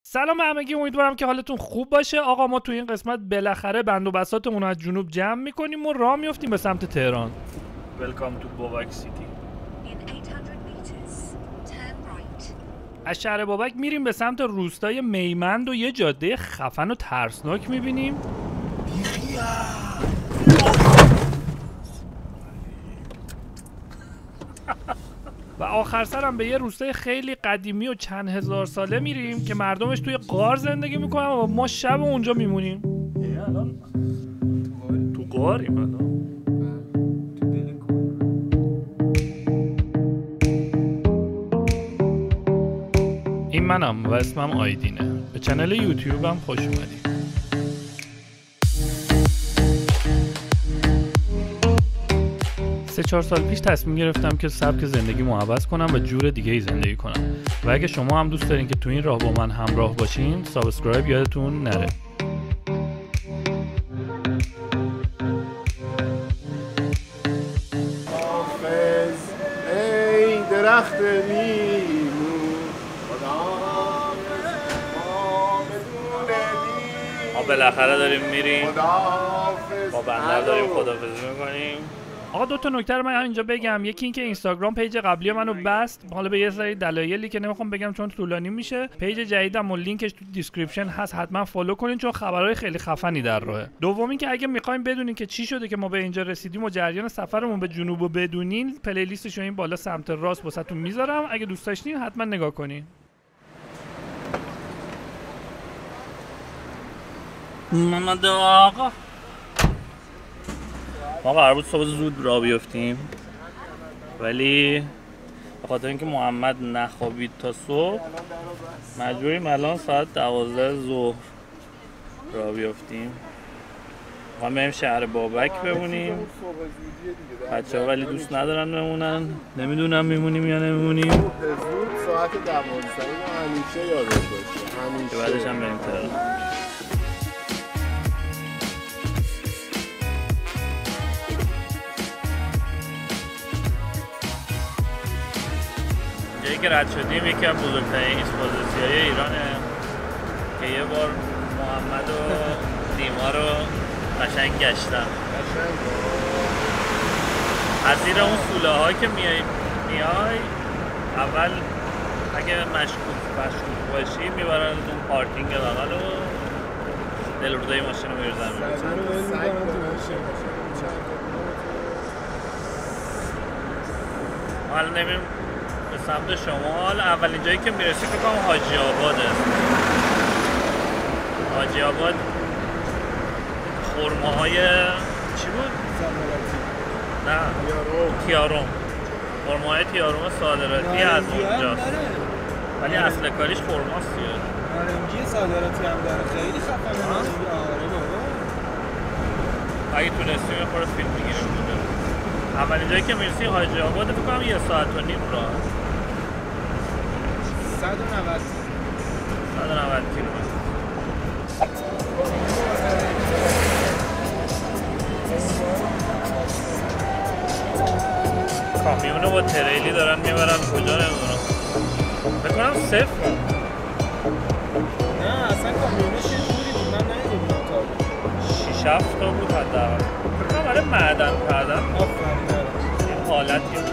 سلام همگی، امیدوارم که حالتون خوب باشه. آقا ما تو این قسمت بالاخره بند و بساطمون از جنوب جمع میکنیم و راه میفتیم به سمت تهران. Welcome to بابک سیتی. از شهر بابک میریم به سمت روستای میمند و یه جاده خفن و ترسناک میبینیم. و آخر سرم به یه روستای خیلی قدیمی و چند هزار ساله میریم که مردمش توی غار زندگی میکنن و ما شب اونجا میمونیم. الان تو غاریم الان. این منم و اسمم آیدینه. به چنل یوتیوبم خوش اومدید. 3-4 سال پیش تصمیم گرفتم که سبک زندگیمو عوض کنم و جور دیگه ای زندگی کنم. و اگه شما هم دوست دارین که تو این راه با من همراه باشین، سابسکرایب یادتون نره. حافظ ای درخت لیمو، ما بالاخره داریم میریم، با بندر داریم خداحافظی میکنیم. آقا دو تا نکته رو من اینجا بگم. یکی این که اینستاگرام پیج قبلی منو بست، حالا به یه سری دلایلی که نمیخوام بگم چون طولانی میشه. پیج جدیدم و لینکش تو دیسکریپشن هست، حتما فالو کنین چون خبرهای خیلی خفنی در راهه. دومی که اگه میخواین بدونین که چی شده که ما به اینجا رسیدیم و جریان سفرمون به جنوب رو بدونین، پلیلیستشو این بالا سمت راست واسهتون میذارم. اگه دوست داشتین حتما نگاه کنین. محمد آقا ما قرار بود صبح زود راه بیفتیم، ولی به خاطر اینکه محمد نخوابید تا صبح مجبوریم الان ساعت 12 ظهر راه بیفتیم. ما بریم شهر بابک بمونیم. بچه‌ها ولی دوست ندارن بمونن، نمیدونم میمونیم یا نمیمونیم. زود ساعت 12 همیشه یادش باشه، همیشه. بعدش هم بریم تهران. جایی که رد شدیم یکی از بزرگترین ایکسپوزیسی‌های ایرانه که یه بار محمد و دیما رو قشنگ گشتم. از زیر اون سوله ها که میای اول اگه مشکوک باشی میبرن اون پارکینگ بغل و دلوردای ماشین رو میرزن. ما الان نمیم به سمت شمال. اولین جایی که میرسی فکر کنم حاجی آباده. حاجی آباد خرماهای چی بود؟ نه تیاروم. خرماهای تیاروم صادراتی از اونجاست، ولی اصل کاریش خرماست دیگه. نارنجی صادراتی هم داره، خیلی خفنه. آره بابا. اگه تونستیم یه خورده فیلم بگیریم بوده. اولین جایی که میرسی حاجی آباد فکر کنم 1.5 ساعت راه. 190 کیلومتر. کامیونو با تریلی دارن میبرن کجا نمیدونم. فکر کنم صفر. نه اصلا کامیونش یه جوری بود، من ندیدم تا 6-7 تا بود حداقل. فکر کنم برای معدن کردن. آفرین. این حالتی بود.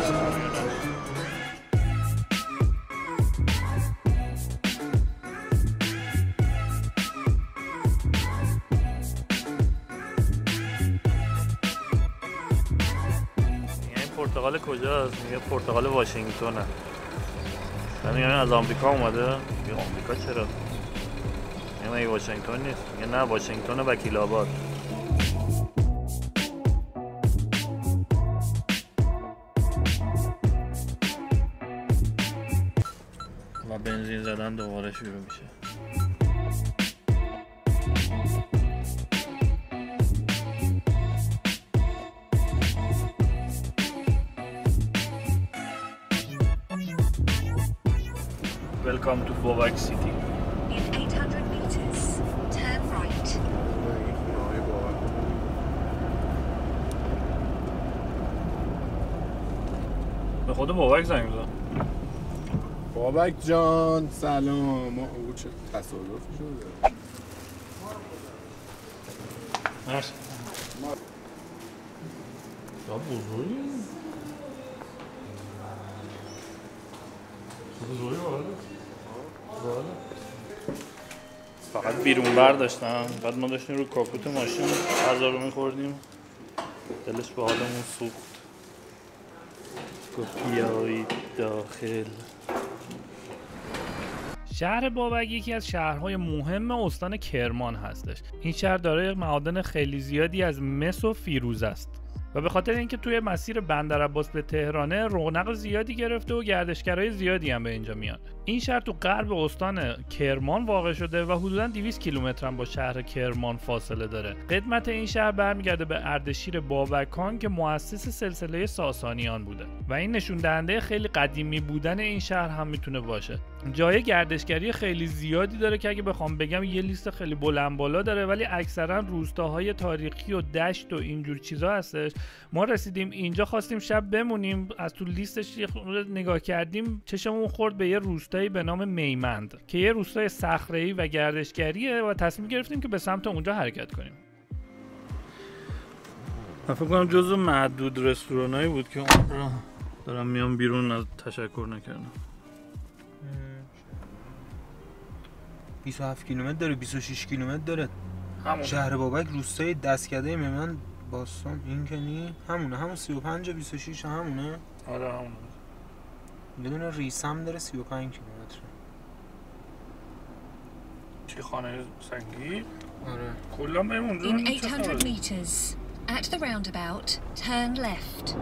پرتغال کجاست؟ میگه پرتغال واشنگتونه. یعنی از آمریکا اومده؟ میگه آمریکا چرا؟ میگه واشنگتن نیست. میگه نه واشنگتن وکیل آباد. و بنزین زدن دوباره شروع میشه. Welcome to بابک سیتی. In 800 meters, turn right. به خود بابک زنگ بزن. بابک جان سلام. ما او چه تصادفی شده؟ مرسی. یا بزرگی؟ بزرگی بالا؟ فقط بیرون برداشتم. بعد ما داشتیم رو کاپوت ماشین غذا رو میخوردیم. دلش به حالمون سوخت. گفت بیایید داخل. شهر بابک یکی از شهرهای مهم استان کرمان هستش. این شهر دارای معادن خیلی زیادی از مس و فیروز است و به خاطر اینکه توی مسیر بندرعباس به تهرانه رونق زیادی گرفته و گردشگرای زیادی هم به اینجا میان. این شهر تو غرب استان کرمان واقع شده و حدوداً 200 کیلومتر هم با شهر کرمان فاصله داره. قدمت این شهر برمیگرده به اردشیر بابکان که مؤسس سلسله ساسانیان بوده و این نشون دهنده خیلی قدیمی بودن این شهر هم میتونه باشه. جای گردشگری خیلی زیادی داره که اگه بخوام بگم یه لیست خیلی بلند بالا داره، ولی اکثرا روستاهای تاریخی و دشت و اینجور چیزا هستش. ما رسیدیم اینجا خواستیم شب بمونیم، از تو لیستش نگاه کردیم چشمون خورد به یه روستایی به نام میمند که یه روستای صخره‌ای و گردشگریه و تصمیم گرفتیم که به سمت اونجا حرکت کنیم. من فکر کنم جزو معدود رستورانایی بود که دارم میام بیرون از تشکر نکردم. 27 کیلومتر داره، 26 کیلومتر داره. همون شهر بابک روستای دستکده میمن باستان این که نی همونه، همون 35 26 همونه. آره همونه. بدون ریسم داره 35 کیلومتر. چه خانه سنگی؟ آره. کلا بریم اونجا. In 800 meters, at the roundabout, turn left.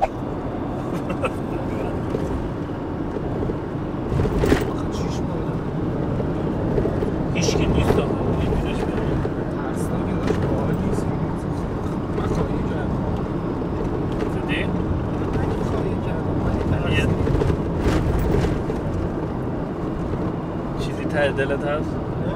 هیچکی نیست آقا. ترسناکه داشت باحال نیست. من خواهی کردم. دیدی؟ من خواهی کردم. چیزی ته دلت هست؟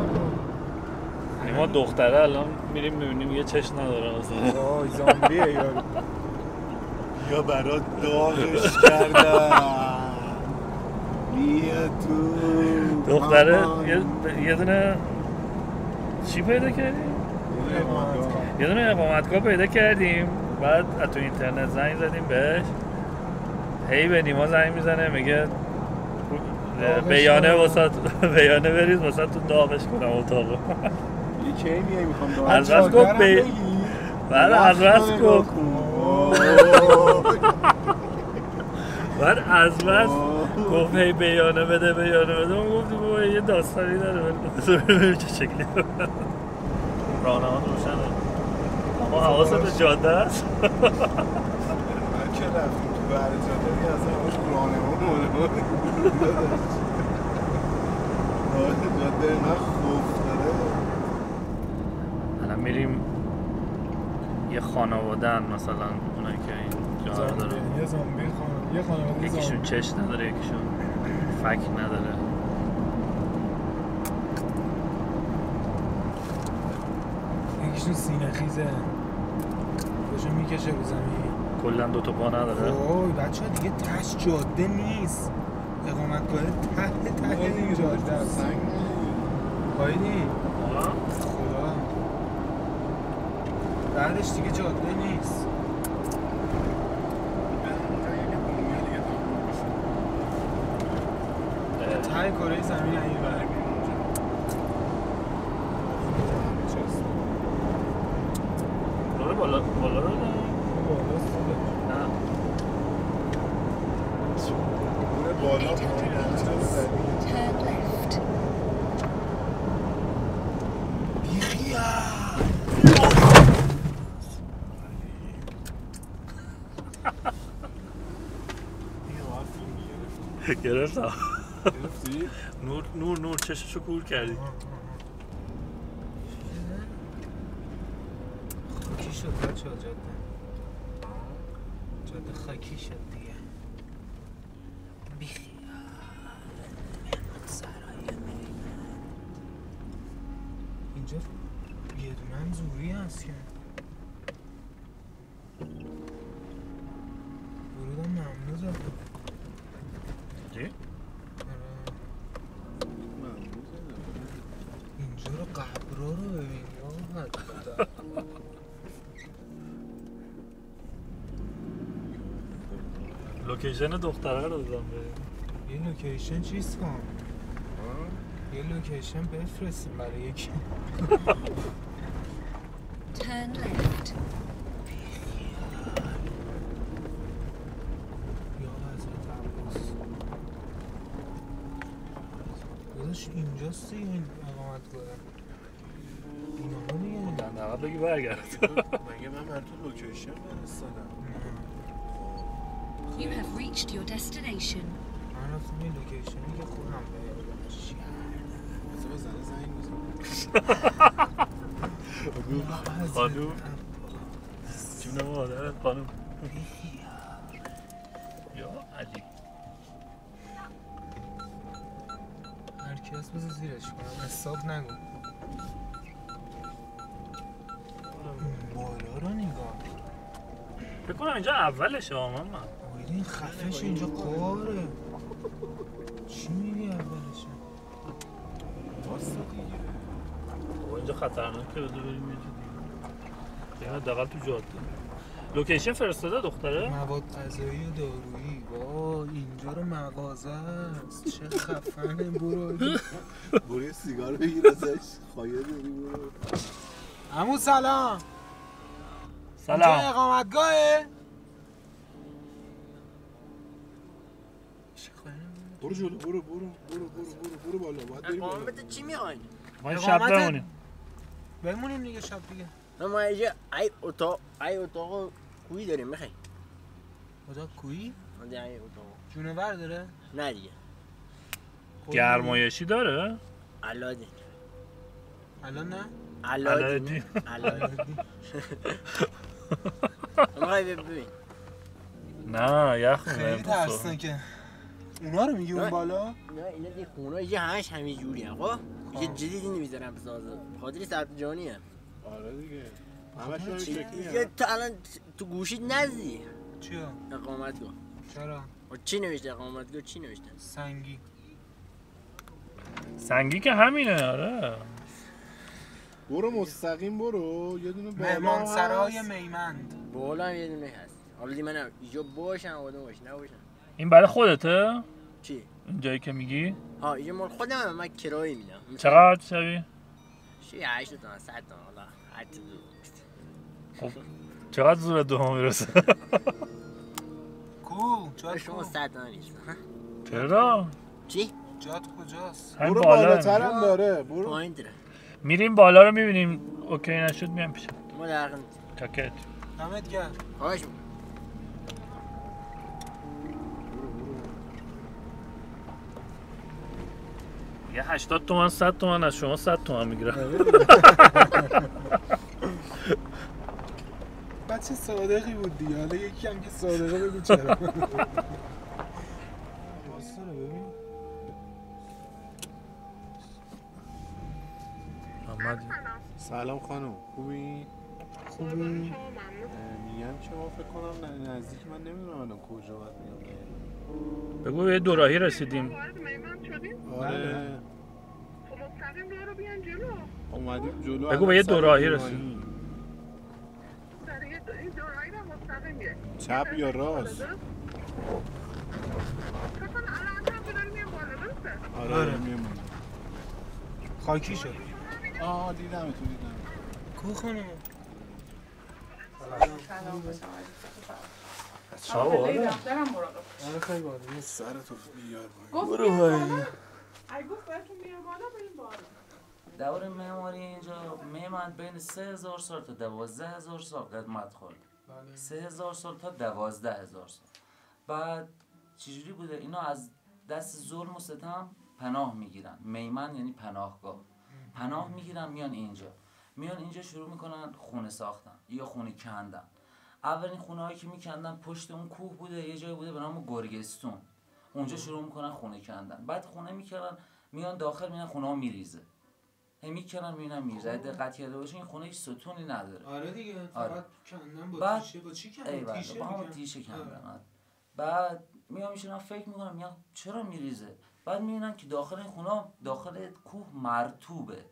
ما دختره الان میریم میبینیم یه چشم نداره اصلا. وای زامبیه یارو. یا برات داغش کردم. بیا تو دختره یه دونه چی پیدا کردیم؟ یه دونه اقامتگاه پیدا کردیم. بعد از تو اینترنت زنگ زدیم بهش، هی به نیما زنگ میزنه میگه بیانه واسه بیانه بریز واسه تو داغش کنم اتاقو. یه کی میای میخوام داغش از بس گفت بعد از بس گفت بعد از بس گفت هی بیانه بده ما گفتیم بابا یه داستانی داره ببینیم چه شکلی راهنما روشنه اما حواست به جاده است. من که رفتیم تو بر جاده اصلا همش راهنما جاده من خوف داره. الان میریم یه خانوادن مثلا اونایی که این جا داره، یه زامبی یه خانواده یکیشون چش نداره یکیشون فک نداره. یکیشون سینه خیزه باشو میکشه رو زمین، کلا دوتا پا نداره. اوه بچه ها دیگه تش جاده نیست، اقامتگاه ته این جاده است. سنگ هایدی خدا بعدش دیگه جاده نیست. ته کره زمین این ور بالا رو نه بالا 800 meters, turn left. گرفتم. گرفتی؟ نور چششو کور کردی. خاکی شد بچه ها جاده خاکی شد دیگه. بیخیال مهمت سرای میمن اینجا یه دونه هم زوری هست که ورودم ممنوع زده. چی؟ قبرا رو ببین لوکیشن دختره رو دادم به یه لوکیشن چیز کن یه لوکیشن بفرستیم برای یکی Turn left. یا حضرت عباس داداش اینجاست دیگه این اقامتگاه اینا دیگه در نقد بگی برگرد مگه من بر تو لوکیشن فرستادم؟ You have reached your destination. من رفتم یه لوکیشنی که خودم بذار بزنه زنگ بزن خانوم جون مادرت خانوم یا علی هرکی هست بذار زیرش کنم حساب نگو بالا رو نگاه فکر کنم اینجا اولشه ماما آیده این خفش اینجا قاره چی میگی اولشه واسه دیگه بابا اینجا خطرناکه بذار بریم یه جا دیگه حداقل تو جاده لوکیشن فرستاده دختره مواد غذایی و دارویی وای اینجا رو مغازه است چه خفنه برو یه سیگار بگیر ازش خواهیه داری برو عمو سلام اینجا سلام اقامتگاهه برو جلو برو بالا باید بریم بالا اقامت چی میخواین؟ ما شب اقامت- بمونیم بمونیم دیگه شب دیگه ما اینجا ای اتاق کوی داریم میخواین؟ اتاق کویی؟ ای اتاق جونور داره؟ نه دیگه گرمایشی داره؟ علادین الان نه؟ علادین میخوای ببین نه یخ خیلی ترسناکه اونا رو میگی اون بالا؟ نه اینا دیگه خونه اینجا همش همین جوری هم خب؟ اینجا جدیدی نمیذارم بسازه خاطری سرد جانی هم آره دیگه همش رو شکلی دیگه تو الان تو گوشید نزدی چیا؟ اقامتگاه چرا؟ و چی نوشته اقامتگاه چی نوشته؟ سنگی سنگی که همینه آره برو مستقیم برو یه دونه بالا مهمان هست. سرای میمند بالا هم یه دونه هست حالا دیگه من اینجا باشم آدم باش نباشم این برای خودته؟ چی؟ این جایی که میگی؟ ها اینجا مال خودم هم من کرایه میدم چقدر شبی؟ 8 تومن 100 تومن حالا هر چی خب چقدر زور دوم میرسه؟ کو؟ جات شما کو؟ 100 تومن نیست چرا؟ چی؟ جات کجاست؟ همین برو بالا بالاتر هم داره برو پایین داره میریم بالا رو میبینیم اوکی نشد میام پیشم ما در چاکت دمت گرم خواهش یه 80 تومن 100 تومن از شما 100 تومن میگیرم بچه صادقی بود دیگه حالا یکی هم که صادقه بگو چرا واسه رو ببین محمد سلام خانم خوبی؟ خوبی؟ میگم که ما فکر کنم نزدیک من نمیدونم الان کجا باید میام بگو یه دوراهی رسیدیم آره مستقیم برو بیان جلو. اومدیم جلو بگو به یه دوراهی رسیدیم سر این دوراهی رو مستقیم بیای. چپ یا راست؟ فکر کنم الان هم داریم میان بالا درسته؟ آره میام خاکی شد دیدم تو دیدم کو خانم آره خیلی بالا یه سرتو بیار برو بایی ای گفت بهتون میان بالا بریم بالا. دور معماری اینجا میمد بین 3000 سال تا 12000 سال قدمت خورد 3000 سال تا 12000 سال بعد چجوری بوده اینا از دست ظلم و ستم پناه میگیرن میمن یعنی پناهگاه پناه میگیرن میان اینجا شروع میکنن خونه ساختن یا خونه کندن اولین خونه هایی که میکندن پشت اون کوه بوده یه جایی بوده به نام گرگستون اونجا شروع میکنن خونه کندن بعد خونه میکردن میان داخل میان خونه ها میریزه میکنن میبینن میریزه دقت کرده باشین این خونه هیچ ستونی نداره آره دیگه آره. فقط کندن با بعد- تیشه با چی ای کندن تیشه با هم میگن. تیشه آره. کندن بعد میام میشونم فکر میکنم میگم چرا میریزه بعد میبینن که داخل این خونه داخل کوه مرطوبه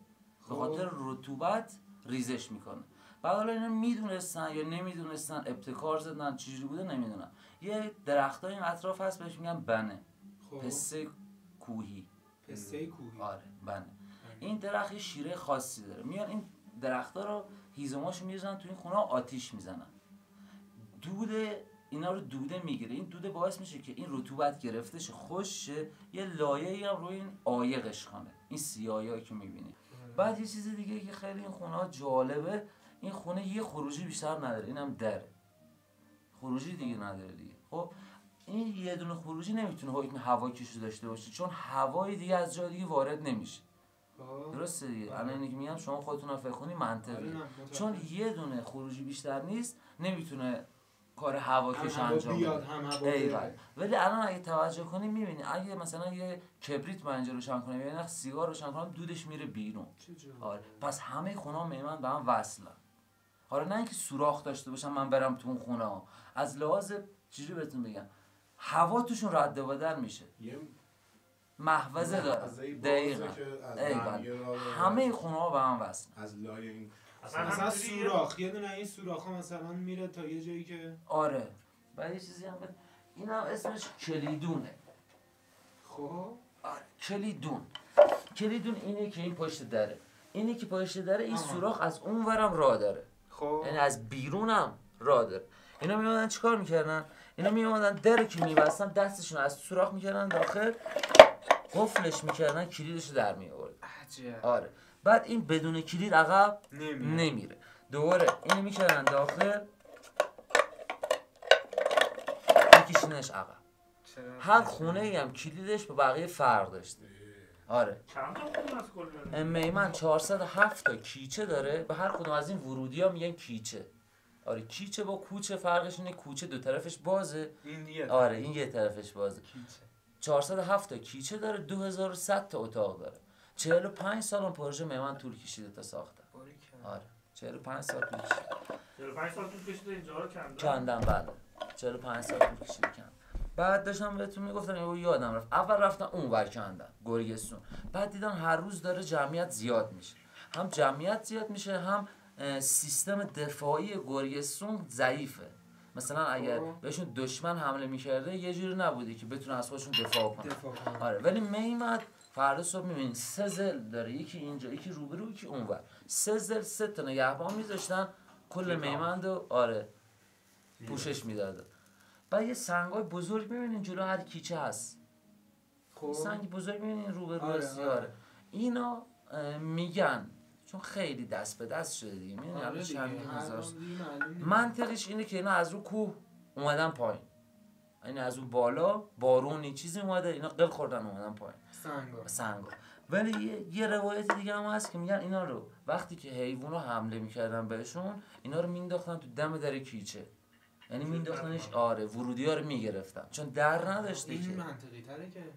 به خاطر رطوبت ریزش میکنه. بعد حالا اینا میدونستن یا نمیدونستن، ابتکار زدن، چجوری بوده نمیدونم. یه درختای این اطراف هست بهش میگن بنه، پسته کوهی. پسته کوهی. آره بنه. این درخت یه شیره خاصی داره. میان این درخت‌ها رو هیزماشو میریزن تو این خونه آتیش میزنن. دوده اینا رو دوده میگیره. این دوده باعث میشه که این رطوبت گرفته شه، خشک شه، یه لایه‌ای هم روی این عایقش کنه. این سیاهی که میبینی. بعد یه چیز دیگه که خیلی این خونه جالبه، این خونه یه خروجی بیشتر نداره. اینم دره. خروجی دیگه نداره دیگه. خب این یه دونه خروجی نمیتونه حکم هواکیشو داشته باشه، چون هوای دیگه از جای دیگه وارد نمیشه. درسته دیگه. الان اینی که میگم شما خودتون فکر کنید منطقیه. چون یه دونه خروجی بیشتر نیست، نمیتونه کار هواکش انجام بده. ولی الان اگه توجه کنی میبینی اگه مثلا یه کبریت من اینجا روشن کنم یا یه سیگار روشن کنم دودش میره بیرون. آره پس همه خونه‌ها میمن به هم وصلن. حالا نه اینکه سوراخ داشته باشم من برم تو اون خونه ها، از لحاظ چجوری بهتون بگم، هوا توشون رد و بدل میشه، محفظه داره. دقیقاً همه خونه ها به هم وصل از لای این مثلا سوراخ، یه دونه این سوراخ ها مثلا میره تا یه جایی که آره. بعد یه چیزی هم این هم اسمش کلیدونه. خب آره کلیدون اینه که این پشت دره، اینی که پشت دره، این سوراخ از اون ورم راه داره. خب یعنی از بیرونم راه داره. اینا میومدن چیکار میکردن؟ اینا میومدن در که میبستن دستشون از سوراخ میکردن داخل، قفلش میکردن، کلیدش در میآورد. آره. بعد این بدون کلید عقب نمیره. دوباره اینو میکردن داخل، میکشینش عقب. هر خونه ای هم کلیدش به بقیه فرق داشته. آره. چند تا خونه از کل میمن 407 تا کیچه داره. به هر کدوم از این ورودی ها میگن کیچه. آره کیچه با کوچه فرقش اینه کوچه دو طرفش بازه. آره این یه طرفش بازه. 407 تا کیچه داره، 2100 تا اتاق داره. 45 سال پروژه میمن طول کشیده تا ساخته. آره 45 سال طول کشیده. 45 سال طول کشیده اینجا رو کندن. بله 45 سال طول کشیده کندن. بعد داشتم بهتون میگفتم یادم رفت، اول رفتن اون ور کندن گرگستون، بعد دیدن هر روز داره جمعیت زیاد میشه، هم جمعیت زیاد میشه هم سیستم دفاعی گرگستون ضعیفه. مثلا اگر بهشون دشمن حمله میکرده یه جوری نبوده که بتونه از خودشون دفاع کنه. آره ولی میمد فردا صبح میبینید 3 زل داره، یکی اینجا یکی روبرو یکی اونور، 3 زل 3 تا نگهبان میذاشتن کل میمند رو آره پوشش میداده. بعد یه سنگای بزرگ میبینین جلو هر کیچه هست. خب سنگ بزرگ میبینین روبرو سیاره. اینا میگن چون خیلی دست به دست شده دیگه، میدونی الان چند هزار منطقش اینه که اینا از رو کوه اومدن پایین، این از اون بالا بارونی چیزی اومده اینا قل خوردن اومدن پایین سنگا. ولی یه روایت دیگه هم هست که میگن اینا رو وقتی که حیوونا حمله میکردن بهشون اینا رو مینداختن تو دم در کیچه، یعنی مینداختنش آره ورودی‌ها رو میگرفتن چون در نداشته که. منطقی تره که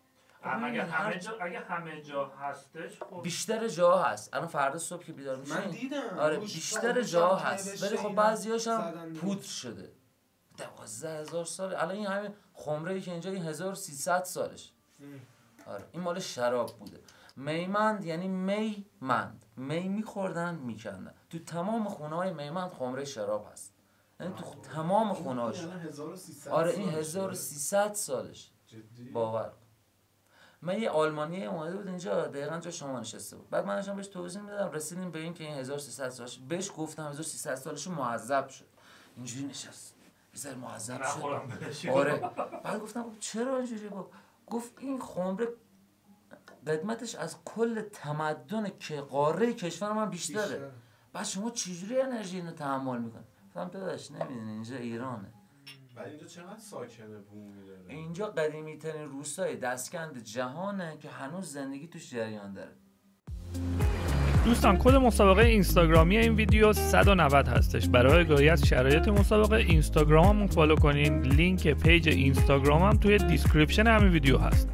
اگه همه جا هستش خب بیشتر جا هست. الان فردا صبح که بیدار میشین من دیدم آره بیشتر جا هست، ولی خب بعضیاش هم پودر شده. 12000 سال. الان این همین خمره‌ای که اینجا این 1300 سالش. آره این مال شراب بوده. میمند یعنی میمند، می میخوردن میکندن. تو تمام خونه‌های میمند خمره شراب هست، یعنی تو تمام خونه‌هاش. آره این 1300 سالش. باور. من یه آلمانی اومده بود اینجا دقیقاً جا شما نشسته بود. بعد من داشتم بهش توضیح میدادم، رسیدیم به این که این 1300 سالش. بهش گفتم 1300 سالش معذب شد. اینجوری نشست. بذار معذب شد. آره. بعد گفتم چرا اینجوری گفت این خمره قدمتش از کل تمدن که قاره کشور من بیشتره. بعد شما چجوری انرژی اینو تحمل میکنی؟ گفتم داداش نمیدونی اینجا ایرانه. بعد اینجا چقدر ساکنه بومی داره؟ اینجا قدیمی ترین روستای دستکند جهانه که هنوز زندگی توش جریان داره. دوستان کد مسابقه اینستاگرامی این ویدیو 190 هستش. برای آگاهی از شرایط مسابقه اینستاگراممون فالو کنین. لینک پیج اینستاگرامم توی دیسکریپشن همین ویدیو هست.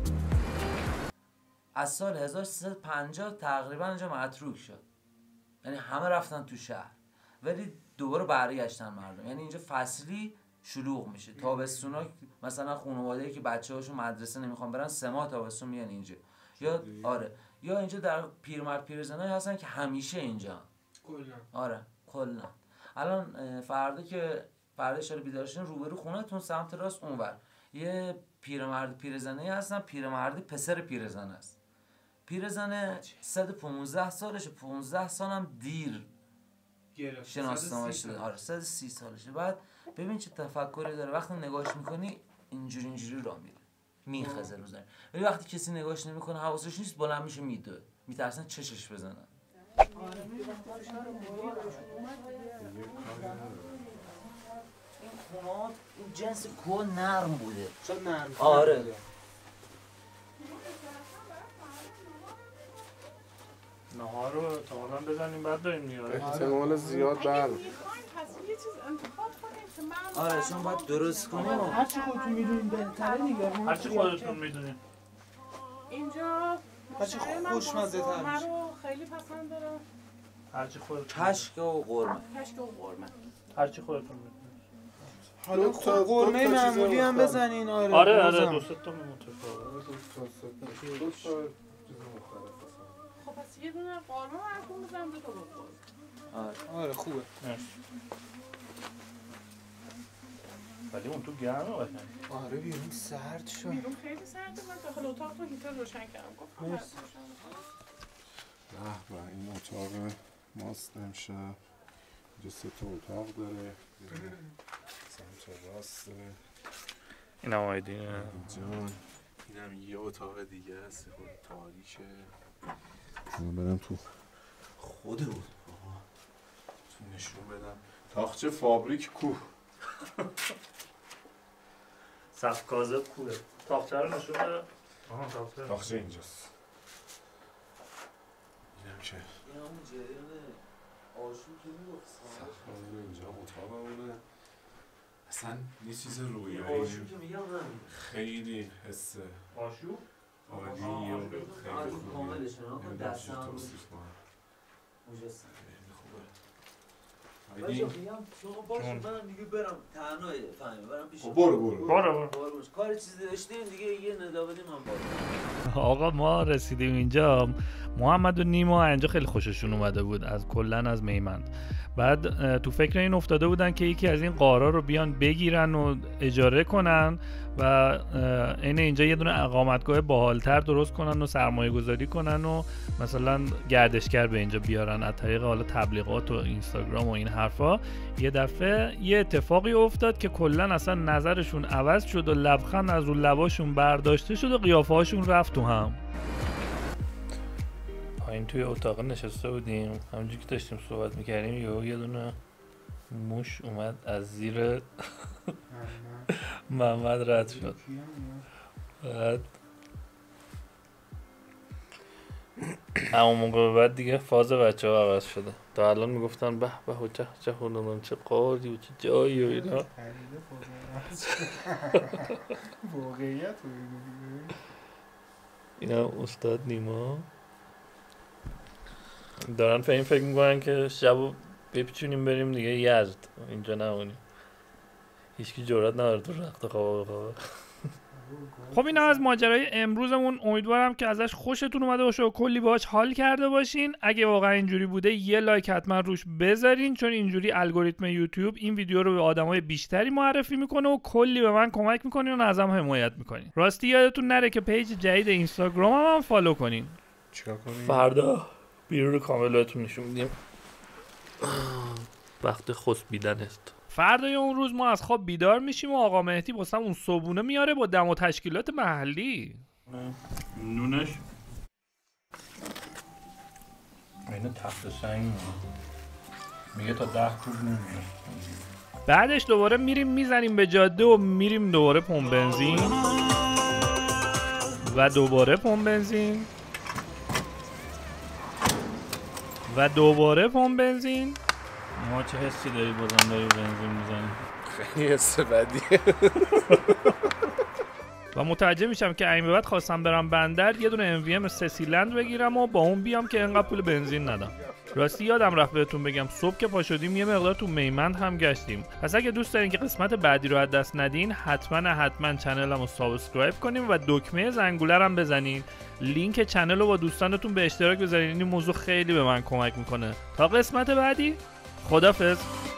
از سال 1350 تقریبا اینجا متروک شد، یعنی همه رفتن تو شهر، ولی دوباره برگشتن مردم. یعنی اینجا فصلی شلوغ میشه. تابستونا مثلا خانواده‌ای که بچه‌هاشون مدرسه نمیخوان برن 3 ماه تابستون میان اینجا، یا آره یا اینجا در پیرمرد پیرزنایی هستن که همیشه اینجا کلا. آره کلا. الان فردا شب بیدار شدین روبرو خونه‌تون سمت راست اونور یه پیرمرد پیرزنی هستن، پیرمردی پسر پیرزن است. پیرزنه 115 سالشه، 15 سالم دیر شناسنامه شده. آره 130 سالشه. بعد ببین چه تفکری داره، وقتی نگاهش میکنی اینجوری راه میره میخزه رو زمین، ولی وقتی کسی نگاهش نمیکنه حواسش نیست بلند میشه میدوه، میترسن چشش بزنن. این خونات این جنس کو نرم بوده. شاید نرم. آره. نهار رو تا الان بزنیم بعد بریم میاره. احتمال زیاد بله. آره شما باید درست کنیم. هرچی خودتون میدونین بهتره دیگه. هرچی خودتون میدونین. اینجا هرچی خوشمزه تر میشه. رو خیلی پسند دارم. هرچی خودتون. کشک و قرمه. کشک و قرمه. هرچی خودتون میدونین. حالا قرمه معمولی هم بزنین. آره دو سه تا متفاوت. دو تا چیز مختلف. خب پس یه دونه قرمه براتون بزنم 2 تا بخور. آره خوبه. ولی اون تو گرمه قشنگ. آره بیرون سرد شد. بیرون خیلی سرده، من داخل اتاق تو هیتر روشن کردم. گفتم مرسی. به این اتاق ماست امشب. اینجا 3 تا اتاق داره. سمت راست. این هم آیدینه. اینجا اینم یه اتاق دیگه است. تاریکه. من برم تو خود بود. تو نشون بدم. تاخچه فابریک کوه. سقف کاذب کوه. تاخچه رو نشون بده. تاخچه اینجاست. اینم که این همون جریان آشوب که میگفت سقف اینجا اتاقمونه. اصلا یه چیز رویایی آشوب که میگم همین خیلی حس آشوب؟ عالی و خیلی خوبه. کاملشون ها دست هم توصیف کنم. مجسم خیلی خوبه. بچه آیدین میگم شما باشه منم دیگه برم تنهایی فهمی برم پیش برو کار چیزی داشتیم دیگه یه ندا بدیم من برم. آقا ما رسیدیم اینجا. محمد و نیما اینجا خیلی خوششون اومده بود از کلن از میمند. بعد تو فکر این افتاده بودن که یکی از این قارا رو بیان بگیرن و اجاره کنن و اینجا یه دونه اقامتگاه باحالتر درست کنن و سرمایه گذاری کنن و مثلا گردشگر به اینجا بیارن از طریق حالا تبلیغات و اینستاگرام و این حرفا. یه دفعه یه اتفاقی افتاد که کلا اصلا نظرشون عوض شد و لبخند از رو لباشون برداشته شد و قیافه هاشون رفت تو هم. این توی اتاق نشسته بودیم همونجوری که داشتیم صحبت میکردیم یه دونه موش اومد از زیر محمد رد شد. بعد همون موقع بعد دیگه فاز بچه ها عوض شده. تا الان میگفتن به به چه خونمون چه قاری و چه جایی و اینا. واقعیت اینا استاد نیما دارن فکر میکنن که شبو بپیچونیم بریم دیگه یزد اینجا نمونیم. هیچکی جرئت نداره تو رخت خواب بخوابه. خب اینا از ماجرای امروزمون. امیدوارم که ازش خوشتون اومده باشه و کلی باهاش حال کرده باشین. اگه واقعا اینجوری بوده یه لایک حتما روش بذارین، چون اینجوری الگوریتم یوتیوب این ویدیو رو به آدمای بیشتری معرفی میکنه و کلی به من کمک میکنین و ازم حمایت میکنین. راستی یادتون نره که پیج جدید اینستاگرام هم فالو کنین. چیکار کنیم؟ فردا بیرون کامل بهتون نشون میدیم. وقت خسبیدن است. فردای اون روز ما از خواب بیدار میشیم و آقا مهدی واسه اون صبونه میاره با دم و تشکیلات محلی. نونش اینه تخت سنگ میگه تا 10 روز نمیشه. بعدش دوباره میریم میزنیم به جاده و میریم دوباره پمپ بنزین و دوباره پمپ بنزین و دوباره پمپ بنزین. ما چه حسی داری بازم داری بنزین میزنی؟ خیلی حس بدیه. و متوجه میشم که این به بعد خواستم برم بندر یه دونه MVM سسیلند بگیرم و با اون بیام که انقدر پول بنزین ندم. راستی یادم رفت بهتون بگم صبح که پا شدیم یه مقدار تو میمند هم گشتیم. پس اگه دوست دارین که قسمت بعدی رو از دست ندین حتما چنلمو سابسکرایب کنین و دکمه زنگوله رو هم بزنین. لینک چنل رو با دوستانتون به اشتراک بذارین. این موضوع خیلی به من کمک میکنه. تا قسمت بعدی خدافظ.